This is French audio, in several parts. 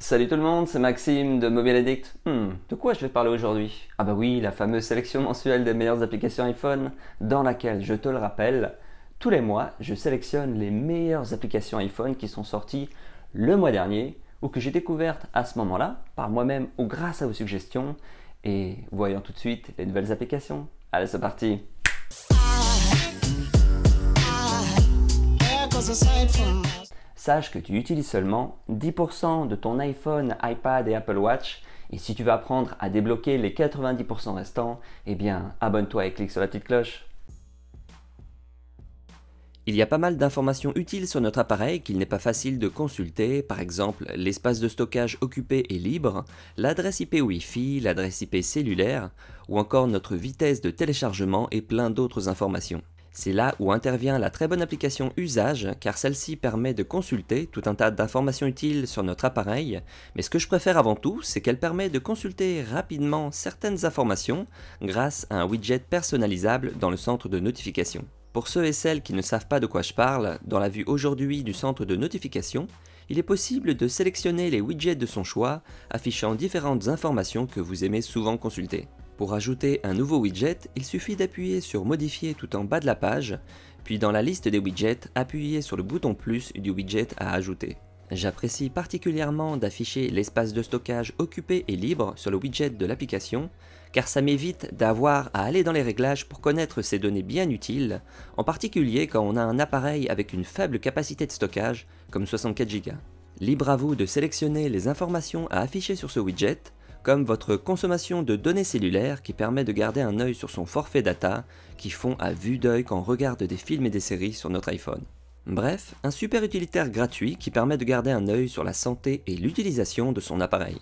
Salut tout le monde, c'est Maxime de Mobile Addict. De quoi je vais parler aujourd'hui? Ah bah oui, la fameuse sélection mensuelle des meilleures applications iPhone, dans laquelle, je te le rappelle, tous les mois, je sélectionne les meilleures applications iPhone qui sont sorties le mois dernier ou que j'ai découvertes à ce moment-là, par moi-même ou grâce à vos suggestions. Et voyons tout de suite les nouvelles applications. Allez, c'est parti! Sache que tu utilises seulement 10% de ton iPhone, iPad et Apple Watch, et si tu veux apprendre à débloquer les 90% restants, eh bien abonne-toi et clique sur la petite cloche. Il y a pas mal d'informations utiles sur notre appareil qu'il n'est pas facile de consulter, par exemple l'espace de stockage occupé et libre, l'adresse IP Wi-Fi, l'adresse IP cellulaire, ou encore notre vitesse de téléchargement et plein d'autres informations. C'est là où intervient la très bonne application Usage, car celle-ci permet de consulter tout un tas d'informations utiles sur notre appareil, mais ce que je préfère avant tout, c'est qu'elle permet de consulter rapidement certaines informations grâce à un widget personnalisable dans le centre de notification. Pour ceux et celles qui ne savent pas de quoi je parle, dans la vue aujourd'hui du centre de notification, il est possible de sélectionner les widgets de son choix, affichant différentes informations que vous aimez souvent consulter. Pour ajouter un nouveau widget, il suffit d'appuyer sur Modifier tout en bas de la page, puis dans la liste des widgets, appuyez sur le bouton plus du widget à ajouter. J'apprécie particulièrement d'afficher l'espace de stockage occupé et libre sur le widget de l'application, car ça m'évite d'avoir à aller dans les réglages pour connaître ces données bien utiles, en particulier quand on a un appareil avec une faible capacité de stockage, comme 64 Go. Libre à vous de sélectionner les informations à afficher sur ce widget, comme votre consommation de données cellulaires qui permet de garder un œil sur son forfait data, qui font à vue d'œil quand on regarde des films et des séries sur notre iPhone. Bref, un super utilitaire gratuit qui permet de garder un œil sur la santé et l'utilisation de son appareil.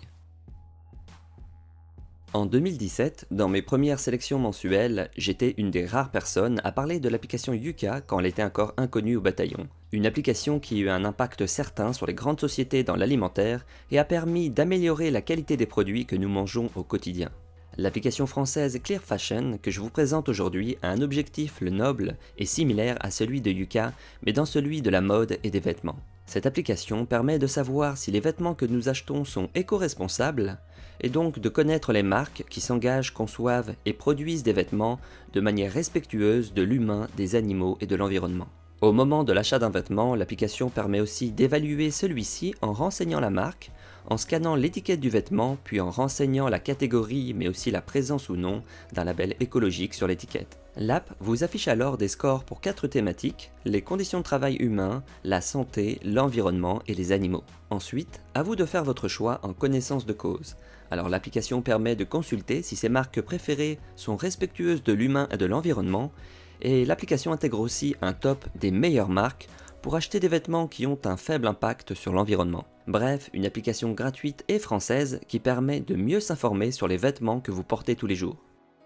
En 2017, dans mes premières sélections mensuelles, j'étais une des rares personnes à parler de l'application Yuka quand elle était encore inconnue au bataillon. Une application qui a eu un impact certain sur les grandes sociétés dans l'alimentaire et a permis d'améliorer la qualité des produits que nous mangeons au quotidien. L'application française Clear Fashion que je vous présente aujourd'hui a un objectif le noble et similaire à celui de Yuka, mais dans celui de la mode et des vêtements. Cette application permet de savoir si les vêtements que nous achetons sont éco-responsables, et donc de connaître les marques qui s'engagent, conçoivent et produisent des vêtements de manière respectueuse de l'humain, des animaux et de l'environnement. Au moment de l'achat d'un vêtement, l'application permet aussi d'évaluer celui-ci en renseignant la marque, en scannant l'étiquette du vêtement, puis en renseignant la catégorie mais aussi la présence ou non d'un label écologique sur l'étiquette. L'app vous affiche alors des scores pour 4 thématiques, les conditions de travail humain, la santé, l'environnement et les animaux. Ensuite, à vous de faire votre choix en connaissance de cause. Alors l'application permet de consulter si ces marques préférées sont respectueuses de l'humain et de l'environnement, et l'application intègre aussi un top des meilleures marques pour acheter des vêtements qui ont un faible impact sur l'environnement. Bref, une application gratuite et française qui permet de mieux s'informer sur les vêtements que vous portez tous les jours.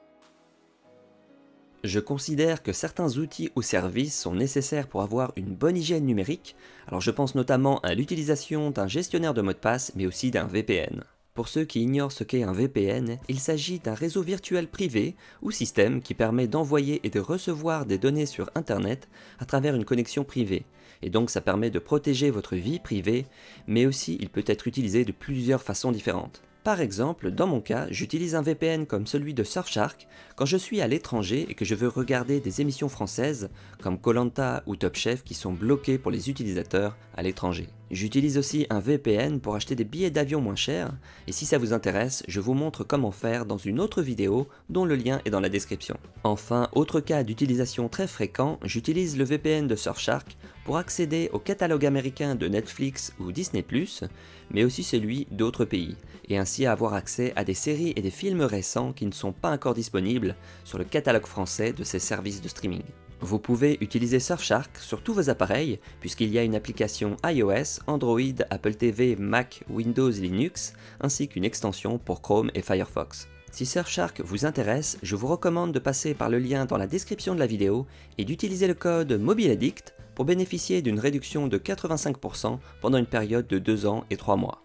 Je considère que certains outils ou services sont nécessaires pour avoir une bonne hygiène numérique, alors je pense notamment à l'utilisation d'un gestionnaire de mots de passe mais aussi d'un VPN. Pour ceux qui ignorent ce qu'est un VPN, il s'agit d'un réseau virtuel privé ou système qui permet d'envoyer et de recevoir des données sur Internet à travers une connexion privée. Et donc ça permet de protéger votre vie privée, mais aussi il peut être utilisé de plusieurs façons différentes. Par exemple, dans mon cas, j'utilise un VPN comme celui de Surfshark quand je suis à l'étranger et que je veux regarder des émissions françaises comme koh ou Top Chef qui sont bloquées pour les utilisateurs à l'étranger. J'utilise aussi un VPN pour acheter des billets d'avion moins chers, et si ça vous intéresse, je vous montre comment faire dans une autre vidéo dont le lien est dans la description. Enfin, autre cas d'utilisation très fréquent, j'utilise le VPN de Surfshark pour accéder au catalogue américain de Netflix ou Disney+, mais aussi celui d'autres pays, et ainsi avoir accès à des séries et des films récents qui ne sont pas encore disponibles sur le catalogue français de ces services de streaming. Vous pouvez utiliser Surfshark sur tous vos appareils puisqu'il y a une application iOS, Android, Apple TV, Mac, Windows, Linux, ainsi qu'une extension pour Chrome et Firefox. Si Surfshark vous intéresse, je vous recommande de passer par le lien dans la description de la vidéo et d'utiliser le code MobileAddict pour bénéficier d'une réduction de 85% pendant une période de 2 ans et 3 mois.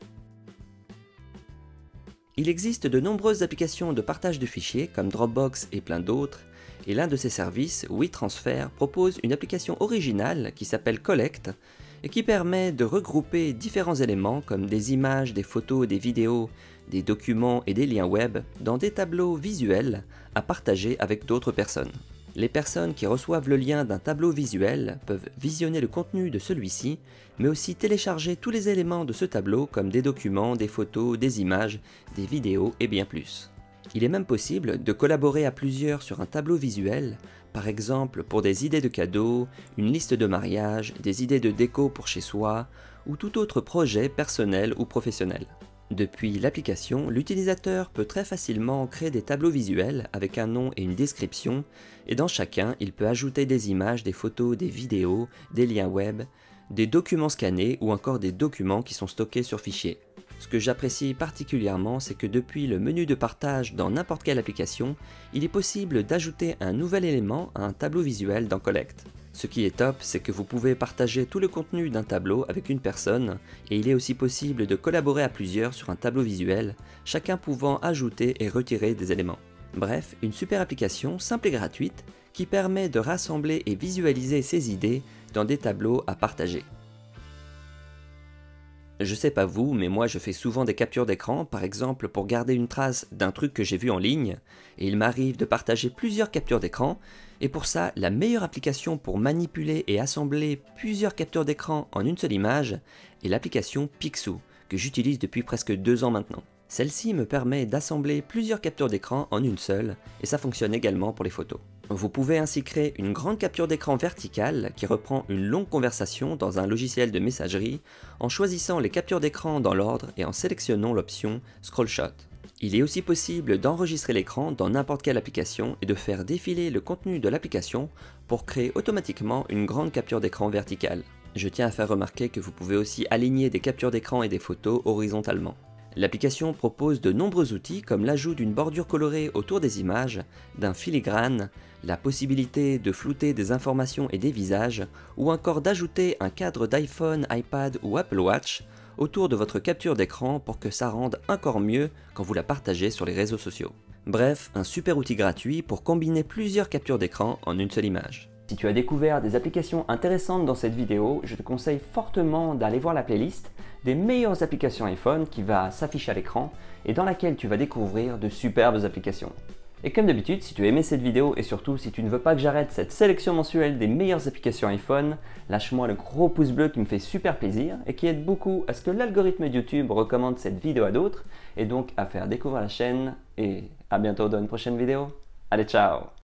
Il existe de nombreuses applications de partage de fichiers comme Dropbox et plein d'autres, et l'un de ces services, WeTransfer, propose une application originale qui s'appelle Collect et qui permet de regrouper différents éléments comme des images, des photos, des vidéos, des documents et des liens web dans des tableaux visuels à partager avec d'autres personnes. Les personnes qui reçoivent le lien d'un tableau visuel peuvent visionner le contenu de celui-ci, mais aussi télécharger tous les éléments de ce tableau comme des documents, des photos, des images, des vidéos et bien plus. Il est même possible de collaborer à plusieurs sur un tableau visuel, par exemple pour des idées de cadeaux, une liste de mariage, des idées de déco pour chez soi, ou tout autre projet personnel ou professionnel. Depuis l'application, l'utilisateur peut très facilement créer des tableaux visuels avec un nom et une description, et dans chacun, il peut ajouter des images, des photos, des vidéos, des liens web, des documents scannés ou encore des documents qui sont stockés sur fichier. Ce que j'apprécie particulièrement, c'est que depuis le menu de partage dans n'importe quelle application, il est possible d'ajouter un nouvel élément à un tableau visuel dans Collect. Ce qui est top, c'est que vous pouvez partager tout le contenu d'un tableau avec une personne, et il est aussi possible de collaborer à plusieurs sur un tableau visuel, chacun pouvant ajouter et retirer des éléments. Bref, une super application simple et gratuite qui permet de rassembler et visualiser ses idées dans des tableaux à partager. Je sais pas vous, mais moi je fais souvent des captures d'écran, par exemple pour garder une trace d'un truc que j'ai vu en ligne, et il m'arrive de partager plusieurs captures d'écran, et pour ça, la meilleure application pour manipuler et assembler plusieurs captures d'écran en une seule image est l'application Picsou, que j'utilise depuis presque 2 ans maintenant. Celle-ci me permet d'assembler plusieurs captures d'écran en une seule, et ça fonctionne également pour les photos. Vous pouvez ainsi créer une grande capture d'écran verticale qui reprend une longue conversation dans un logiciel de messagerie en choisissant les captures d'écran dans l'ordre et en sélectionnant l'option Scroll Shot. Il est aussi possible d'enregistrer l'écran dans n'importe quelle application et de faire défiler le contenu de l'application pour créer automatiquement une grande capture d'écran verticale. Je tiens à faire remarquer que vous pouvez aussi aligner des captures d'écran et des photos horizontalement. L'application propose de nombreux outils comme l'ajout d'une bordure colorée autour des images, d'un filigrane, la possibilité de flouter des informations et des visages, ou encore d'ajouter un cadre d'iPhone, iPad ou Apple Watch autour de votre capture d'écran pour que ça rende encore mieux quand vous la partagez sur les réseaux sociaux. Bref, un super outil gratuit pour combiner plusieurs captures d'écran en une seule image. Si tu as découvert des applications intéressantes dans cette vidéo, je te conseille fortement d'aller voir la playlist des meilleures applications iPhone qui va s'afficher à l'écran et dans laquelle tu vas découvrir de superbes applications. Et comme d'habitude, si tu as aimé cette vidéo et surtout si tu ne veux pas que j'arrête cette sélection mensuelle des meilleures applications iPhone, lâche-moi le gros pouce bleu qui me fait super plaisir et qui aide beaucoup à ce que l'algorithme de YouTube recommande cette vidéo à d'autres et donc à faire découvrir la chaîne et à bientôt dans une prochaine vidéo. Allez, ciao!